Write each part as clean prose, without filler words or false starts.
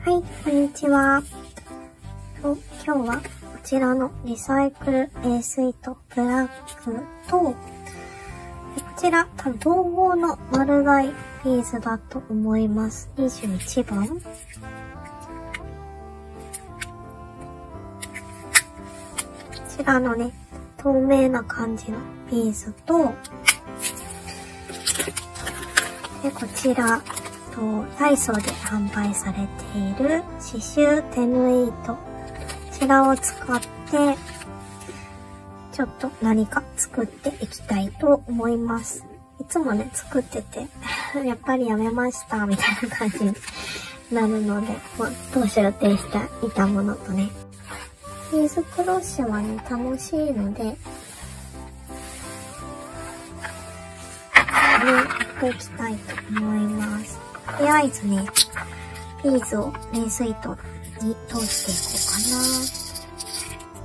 はい、こんにちは。今日はこちらのリサイクルレース糸ブラックと、こちら多分同合の丸買いビーズだと思います。21番。こちらのね、透明な感じのビーズと、でこちら、ダイソーで販売されている刺繍手縫い糸。こちらを使って、ちょっと何か作っていきたいと思います。いつもね、作ってて、やっぱりやめました、みたいな感じになるので、当初予定していたものとね。ビーズクロッシュはね、楽しいので、やっていきたいと思います。とりあえずね、ビーズをレース糸に通していこ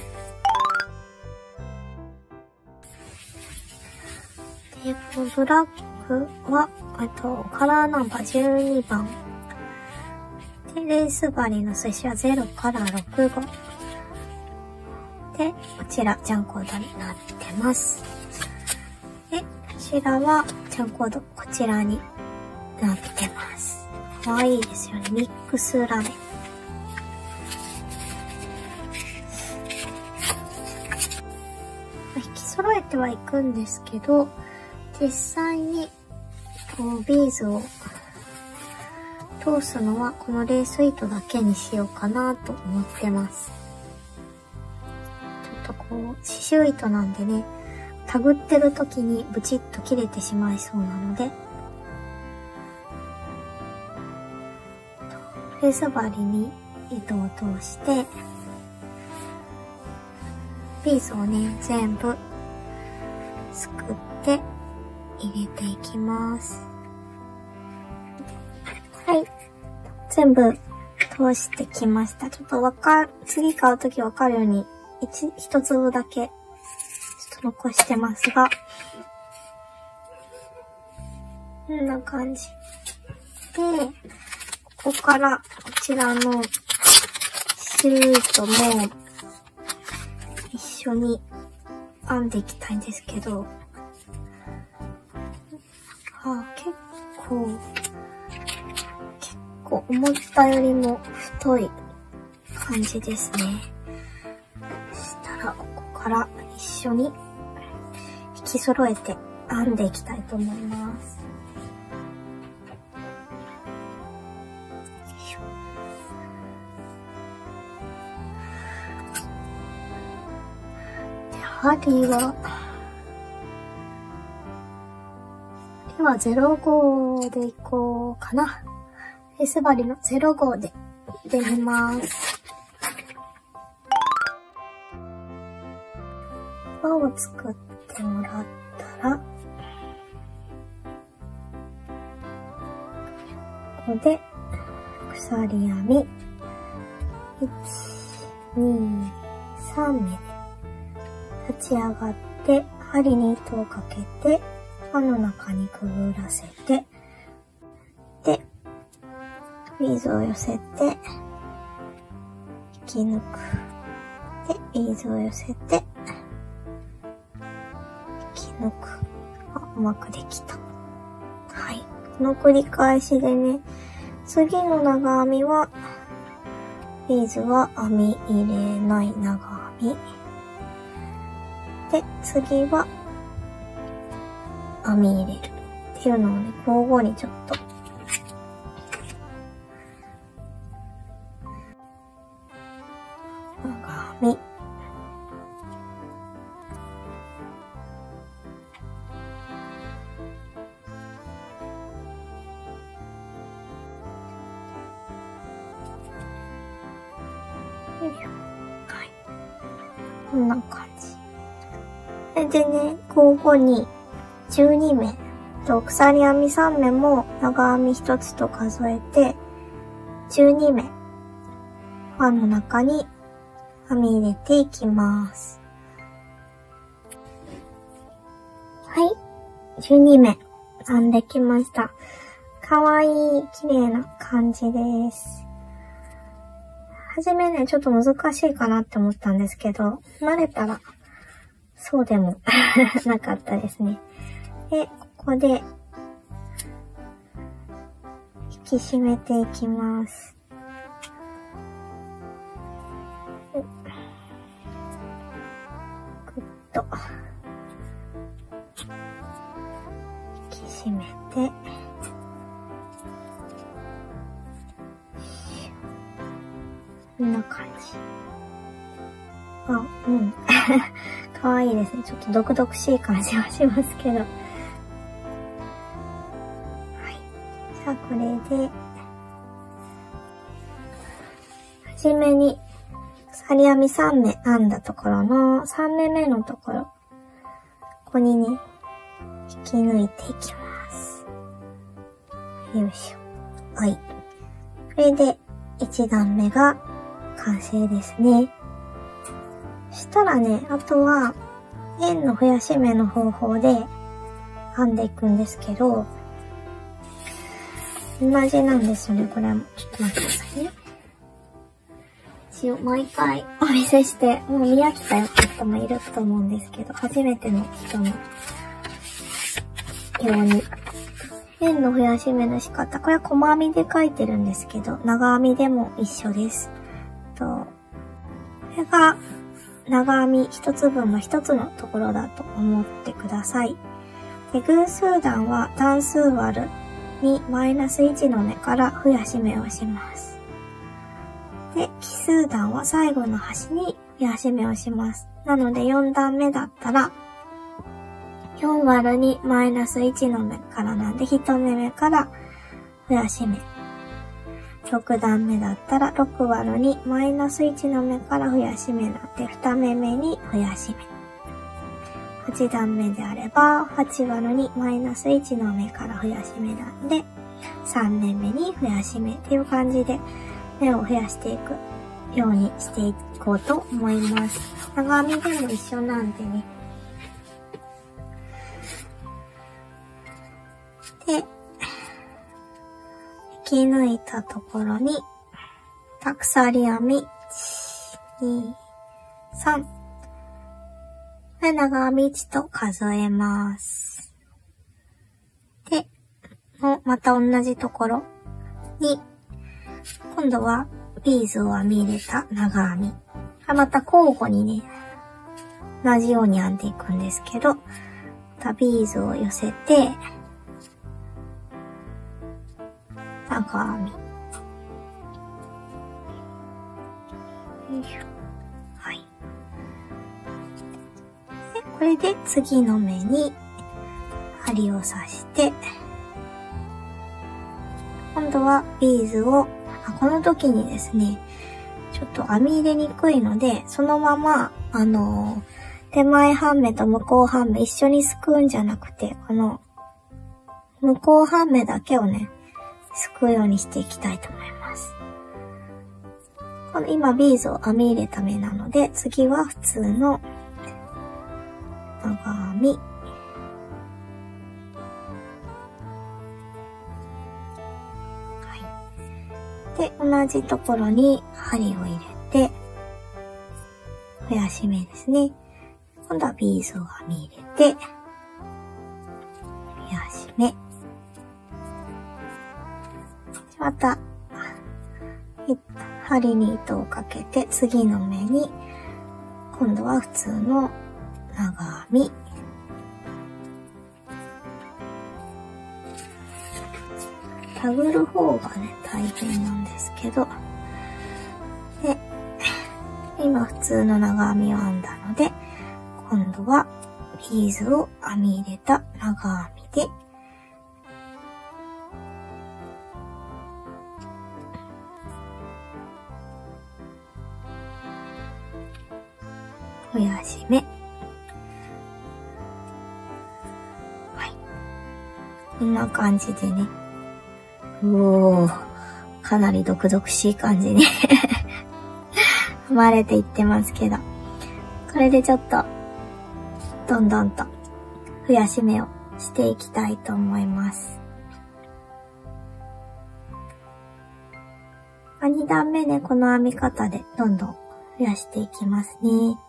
うかな。で、このブラックは、カラーナンバー12番。で、レース針の数字は0から6号。で、こちら、ジャンコードになってます。で、こちらは、ジャンコード、こちらになってます。かわいいですよね。ミックスラメ。引き揃えてはいくんですけど、実際にビーズを通すのはこのレース糸だけにしようかなと思ってます。ちょっと刺繍糸なんでね、たぐってる時にブチッと切れてしまいそうなので、レース針に糸を通して、ビーズをね、全部すくって入れていきます。はい。全部通してきました。ちょっと次買うときわかるように、一粒だけ、ちょっと残してますが、こんな感じ。で、ここからこちらのシートも一緒に編んでいきたいんですけど、結構思ったよりも太い感じですね。そしたらここから一緒に引き揃えて編んでいきたいと思います。針は05でいこうかな。レース針の05でいってみます。輪を作ってもらったら、ここで鎖編み1、2、3目で立ち上がって針に糸をかけて輪の中にくぐらせて、でビーズを寄せて引き抜く。でビーズを寄せて引き抜く。うまくできた。はい。この繰り返しでね、次の長編みはビーズは編み入れない長編み。で、次は編み入れるっていうのをね、交互にちょっと長編み、よいしょ。はい。こんな感じ。でね、交互に12目と鎖編み3目も長編み1つと数えて、12目輪の中に編み入れていきます。はい、12目編んできました。かわいい綺麗な感じです。 初めね、ちょっと難しいかなって思ったんですけど、慣れたら、そうでもなかったですね。で、ここで、引き締めていきます。ぐっと、引き締めて、こんな感じ。あ、うん。かわいいですね。ちょっと毒々しい感じはしますけど。はい。じゃあこれで、はじめに、鎖編み3目編んだところの3目目のところ、ここにね、引き抜いていきます。よいしょ。はい。これで1段目が完成ですね。そしたらね、あとは、円の増やし目の方法で編んでいくんですけど、同じなんですよね、これも。ちょっと待ってくださいね。一応、毎回お見せして、もう見飽きたよって人もいると思うんですけど、初めての人のように。円の増やし目の仕方。これは細編みで書いてるんですけど、長編みでも一緒です。これが、長編み一つ分の一つのところだと思ってください。で、偶数段は段数割るにマイナス1の目から増やし目をします。で、奇数段は最後の端に増やし目をします。なので4段目だったら、4割るにマイナス1の目からなんで1目目から増やし目。6段目だったら6割るにマイナス1の目から増やし目なんで2目目に増やし目。8段目であれば8割るにマイナス1の目から増やし目なんで3目目に増やし目っていう感じで目を増やしていくようにしていこうと思います。長編みでも一緒なんでね。で、引き抜いたところに、鎖編み、1、2、3。で、長編み1と数えます。で、また同じところに、今度はビーズを編み入れた長編み。また交互にね、同じように編んでいくんですけど、またビーズを寄せて、長編み。よいしょ。はい。で、これで次の目に針を刺して、今度はビーズを、この時にですね、ちょっと編み入れにくいので、そのまま、手前半目と向こう半目一緒にすくうんじゃなくて、この、向こう半目だけをね、すくうようにしていきたいと思います。この今ビーズを編み入れた目なので、次は普通の長編み。はい。で、同じところに針を入れて、増やし目ですね。今度はビーズを編み入れて、増やし目。また、針に糸をかけて次の目に、今度は普通の長編み。たぐる方がね、大変なんですけど。で、今普通の長編みを編んだので、今度はビーズを編み入れた長編みで、増やし目。はい。こんな感じでね。かなり毒々しい感じに編まれていってますけど。これでちょっと、どんどんと増やし目をしていきたいと思います。 2段目でこの編み方でどんどん増やしていきますね。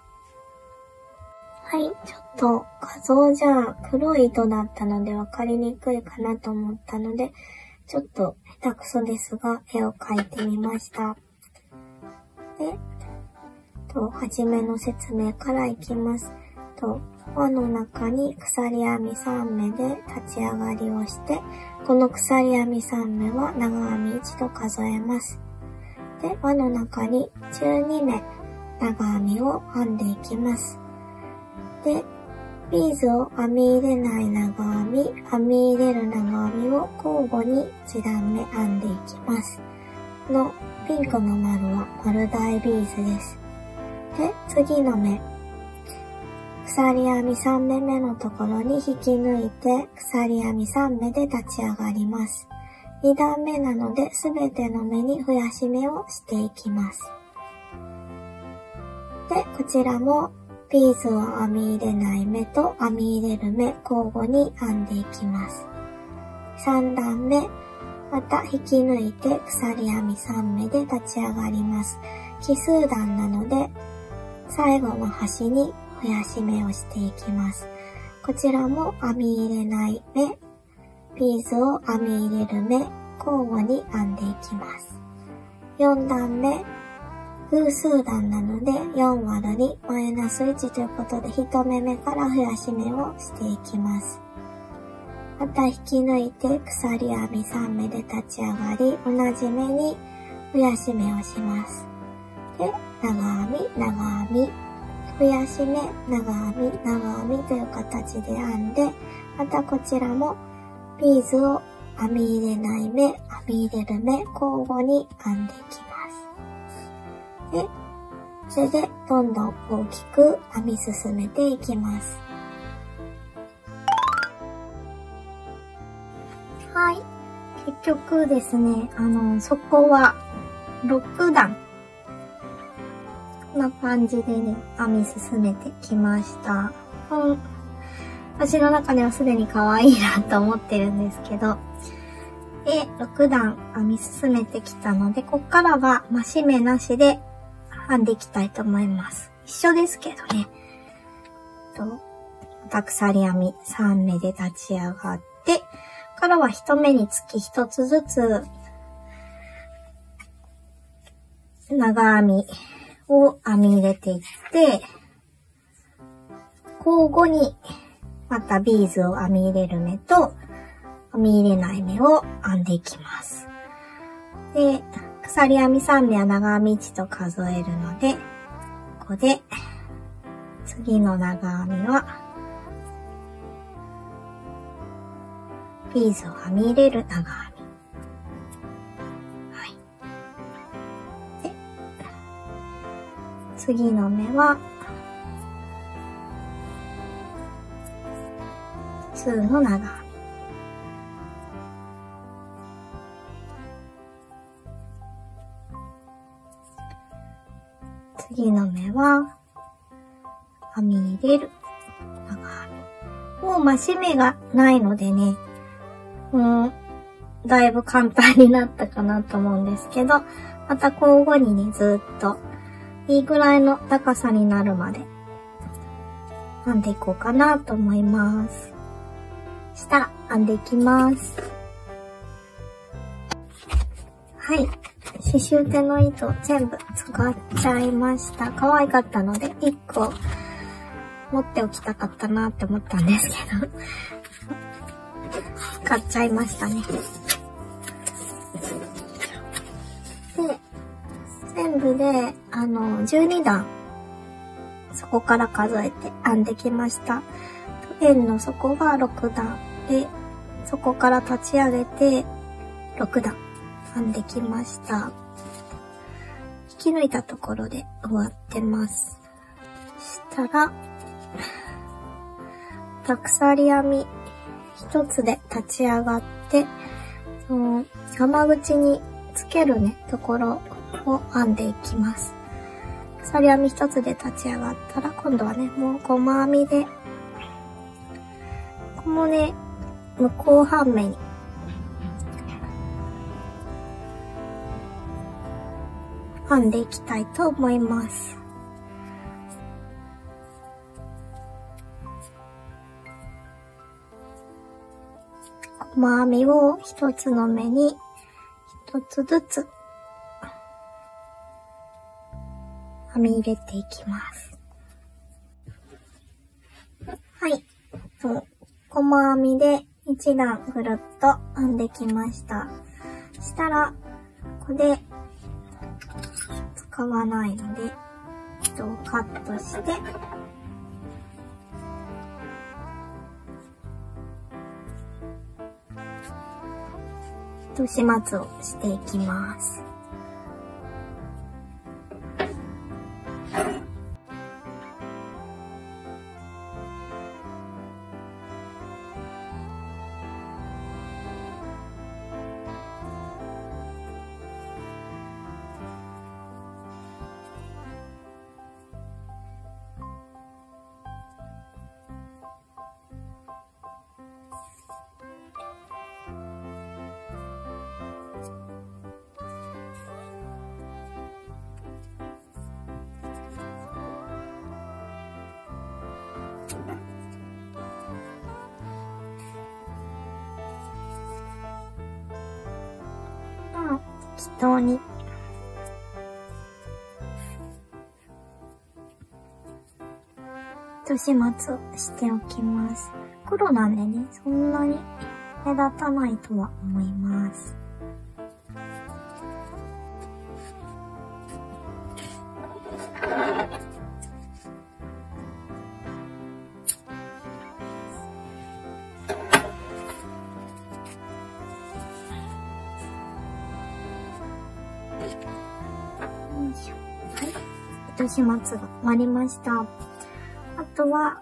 はい、ちょっと画像じゃ黒い糸だったので分かりにくいかなと思ったので、ちょっと下手くそですが絵を描いてみました。で、はじめの説明からいきます。輪の中に鎖編み3目で立ち上がりをして、この鎖編み3目は長編み1と数えます。で、輪の中に12目長編みを編んでいきます。で、ビーズを編み入れない長編み、編み入れる長編みを交互に1段目編んでいきます。このピンクの丸は丸大ビーズです。で、次の目。鎖編み3目目のところに引き抜いて、鎖編み3目で立ち上がります。2段目なので、すべての目に増やし目をしていきます。で、こちらも、ビーズを編み入れない目と編み入れる目、交互に編んでいきます。3段目、また引き抜いて、鎖編み3目で立ち上がります。奇数段なので、最後の端に増やし目をしていきます。こちらも編み入れない目、ビーズを編み入れる目、交互に編んでいきます。4段目、偶数段なので4割る2マイナス1ということで1目目から増やし目をしていきます。また引き抜いて鎖編み3目で立ち上がり、同じ目に増やし目をします。で、長編み、長編み、増やし目、長編み、長編みという形で編んで、またこちらもビーズを編み入れない目、編み入れる目、交互に編んでいきます。で、それでどんどん大きく編み進めていきます。はい。結局ですね、そこは6段。こんな感じでね、編み進めてきました。私の中ではすでに可愛いなと思ってるんですけど、で、6段編み進めてきたので、こっからは増し目なしで編んでいきたいと思います。一緒ですけどね。また鎖編み3目で立ち上がって、からは1目につき1つずつ長編みを編み入れていって、交互にまたビーズを編み入れる目と編み入れない目を編んでいきます。で、鎖編み3目は長編み1と数えるので、ここで次の長編みはビーズを編み入れる長編み。はい。で、次の目は普通の長編み。次の目は編み入れる長編み。もう増し目がないのでね、だいぶ簡単になったかなと思うんですけど、また交互にね、ずっといいぐらいの高さになるまで編んでいこうかなと思います。したら編んでいきます。はい。刺繍手の糸全部使っちゃいました。可愛かったので1個持っておきたかったなって思ったんですけど。使っちゃいましたね。で、全部で、12段、そこから数えて編んできました。円の底が6段で、そこから立ち上げて6段編んできました。引き抜いたところで終わってます。したら、鎖編み一つで立ち上がって、山口につけるね、ところを編んでいきます。鎖編み一つで立ち上がったら、今度はね、もうゴマ編みで、このね、向こう半目に、 編んでいきたいと思います。細編みを一つの目に一つずつ編み入れていきます。はい。細編みで一段ぐるっと編んできました。したら、ここで使わないので、カットして、始末をしていきます。適当に始末をしておきます。黒なんでね、そんなに目立たないとは思います。始末が終わりました。あとは、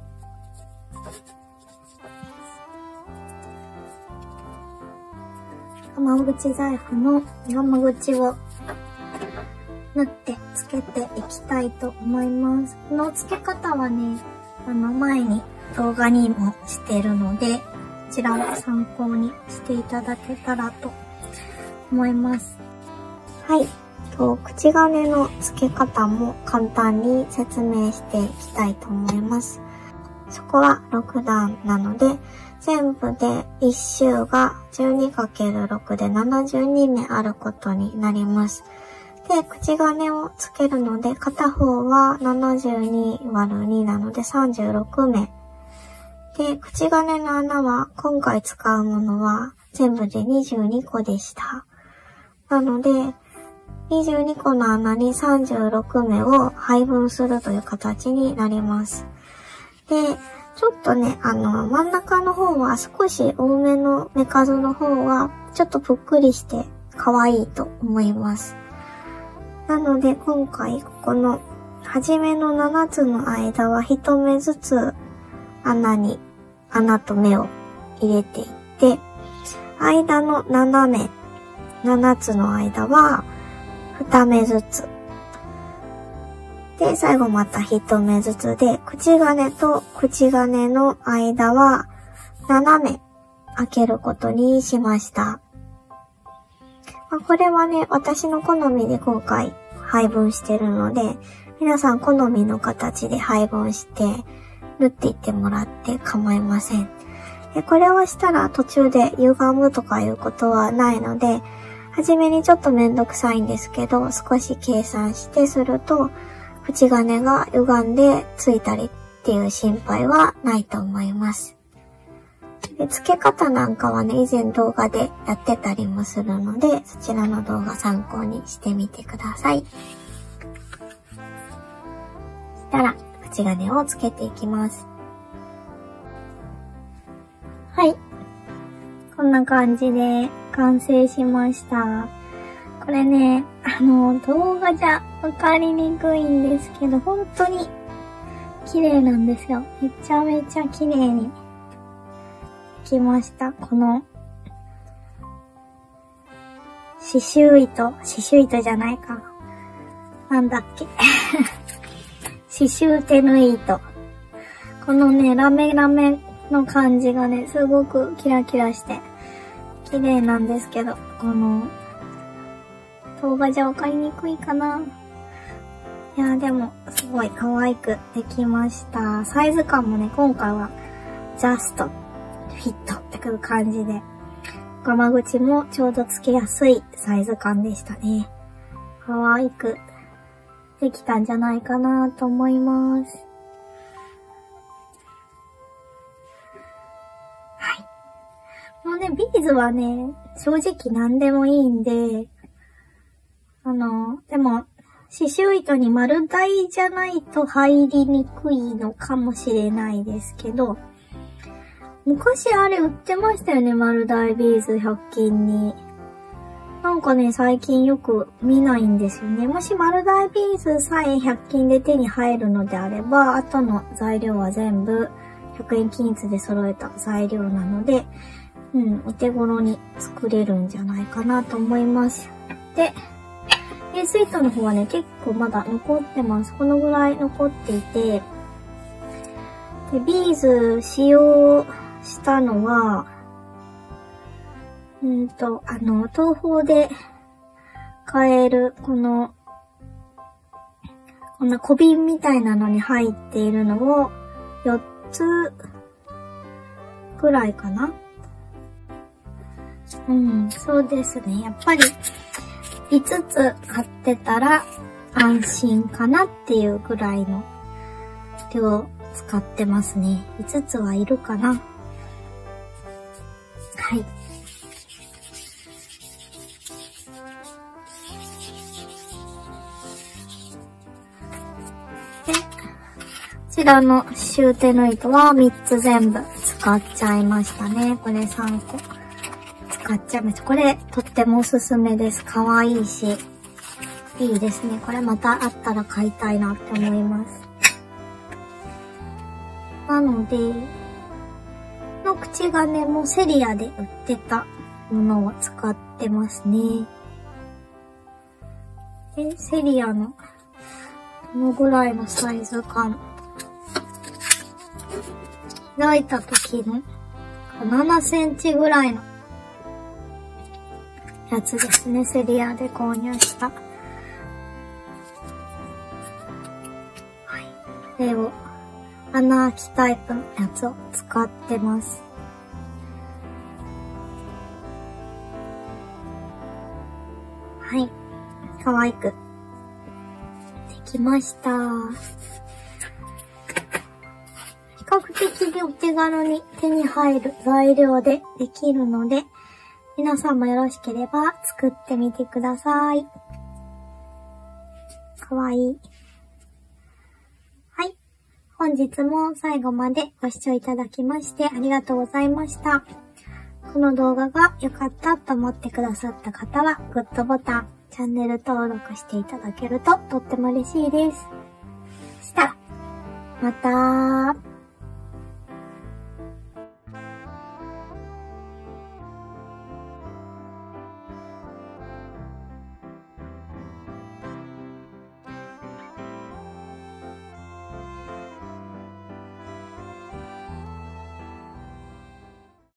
玉口財布の山口を縫ってつけていきたいと思います。この付け方はね、前に動画にもしてるので、こちらを参考にしていただけたらと思います。はい。口金の付け方も簡単に説明していきたいと思います。そこは6段なので、全部で1周が 12×6 で72目あることになります。で、口金をつけるので、片方は 72÷2 なので36目。で、口金の穴は今回使うものは全部で22個でした。なので、22個の穴に36目を配分するという形になります。で、ちょっとね、真ん中の方は少し多めの目数の方は、ちょっとぷっくりして可愛いと思います。なので、今回、この、初めの7つの間は1目ずつ穴と目を入れていって、間の7つの間は、2目ずつ。で、最後また1目ずつで、口金と口金の間は7目開けることにしました。これはね、私の好みで今回配分してるので、皆さん好みの形で配分して縫っていってもらって構いません。で、これをしたら途中で歪むとかいうことはないので、はじめにちょっとめんどくさいんですけど、少し計算してすると、口金が歪んでついたりっていう心配はないと思います。で、付け方なんかはね、以前動画でやってたりもするので、そちらの動画参考にしてみてください。そしたら、口金をつけていきます。はい。こんな感じで完成しました。これね、動画じゃわかりにくいんですけど、本当に綺麗なんですよ。めちゃめちゃ綺麗にできました。この、刺繍糸じゃないか。なんだっけ。刺繍手縫い糸。このね、ラメラメの感じがね、すごくキラキラして、綺麗なんですけど、この、 動画じゃわかりにくいかな。いや、でも、すごい可愛くできました。サイズ感もね、今回は、ジャスト、フィットってくる感じで、ガマ口もちょうどつけやすいサイズ感でしたね。可愛くできたんじゃないかなと思います。はい。もうね、ビーズはね、正直何でもいいんで、でも、刺繍糸に丸台じゃないと入りにくいのかもしれないですけど、昔あれ売ってましたよね、丸台ビーズ100均に。なんかね、最近よく見ないんですよね。もし丸台ビーズさえ100均で手に入るのであれば、あとの材料は全部100円均一で揃えた材料なので、お手頃に作れるんじゃないかなと思います。で、レース糸の方はね、結構まだ残ってます。このぐらい残っていて、で、ビーズ使用したのは、東宝で買える、こんな小瓶みたいなのに入っているのを4つぐらいかな。そうですね。やっぱり5つ買ってたら安心かなっていうぐらいの量使ってますね。5つはいるかな。はい。で、こちらの刺繍手の糸は3つ全部使っちゃいましたね。これ3個使っちゃいました。これとってもおすすめです。かわいいし、いいですね。これまたあったら買いたいなって思います。なので、の口金もセリアで売ってたものを使ってますね。で、セリアのこのぐらいのサイズ感。開いた時の7センチぐらいのやつですね。セリアで購入した。はい。これを穴開きタイプのやつを使ってます。はい。可愛くできました。比較的にお手軽に手に入る材料でできるので、皆さんもよろしければ作ってみてください。かわいい。はい。本日も最後までご視聴いただきましてありがとうございました。この動画が良かったと思ってくださった方は、グッドボタン、チャンネル登録していただけるととっても嬉しいです。そしたら、また